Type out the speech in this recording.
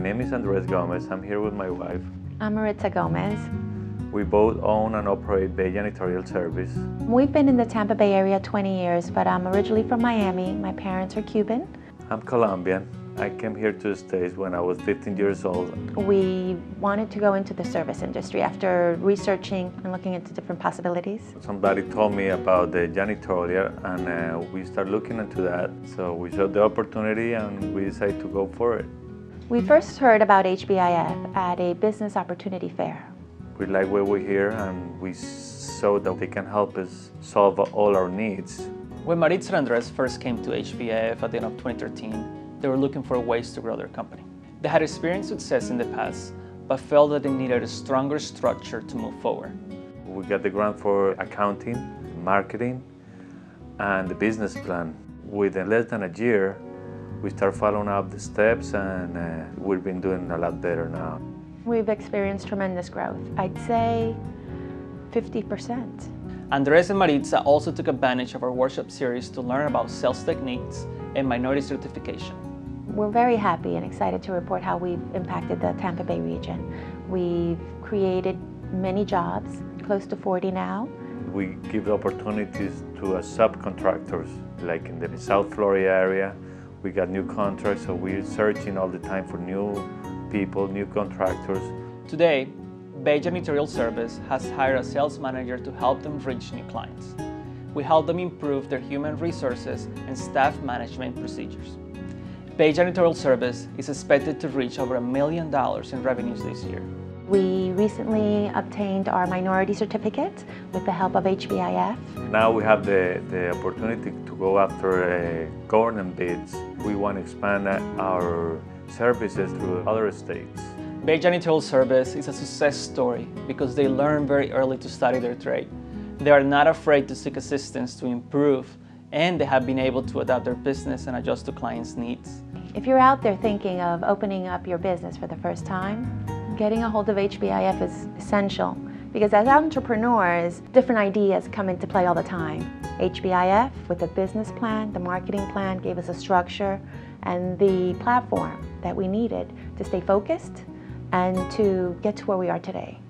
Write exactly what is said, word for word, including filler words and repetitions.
name is Andres Gomez. I'm here with my wife. I'm Maritza Gomez. We both own and operate Bay Janitorial Service. We've been in the Tampa Bay area twenty years, but I'm originally from Miami. My parents are Cuban. I'm Colombian. I came here to the States when I was fifteen years old. We wanted to go into the service industry after researching and looking into different possibilities. Somebody told me about the janitorial, and uh, we started looking into that. So we saw the opportunity and we decided to go for it. We first heard about H B I F at a business opportunity fair. We like where we're here, and we saw that they can help us solve all our needs. When Maritza and Andres first came to H B I F at the end of twenty thirteen, they were looking for ways to grow their company. They had experienced success in the past, but felt that they needed a stronger structure to move forward. We got the grant for accounting, marketing, and the business plan. Within less than a year, we started following up the steps, and uh, we've been doing a lot better now. We've experienced tremendous growth. I'd say fifty percent. Andres and Maritza also took advantage of our workshop series to learn about sales techniques and minority certification. We're very happy and excited to report how we've impacted the Tampa Bay region. We've created many jobs, close to forty now. We give opportunities to uh, subcontractors, like in the South Florida area. We got new contracts, so we're searching all the time for new people, new contractors. Today, Bay Janitorial Service has hired a sales manager to help them reach new clients. We help them improve their human resources and staff management procedures. Bay Janitorial Service is expected to reach over a million dollars in revenues this year. We recently obtained our minority certificate with the help of H B I F. Now we have the, the opportunity to go after uh, government bids. We want to expand our services to other states. Bay Janitorial Service is a success story because they learn very early to study their trade. They are not afraid to seek assistance to improve, and they have been able to adapt their business and adjust to clients' needs. If you're out there thinking of opening up your business for the first time, getting a hold of H B I F is essential, because as entrepreneurs, different ideas come into play all the time. H B I F, with the business plan, the marketing plan, gave us a structure and the platform that we needed to stay focused and to get to where we are today.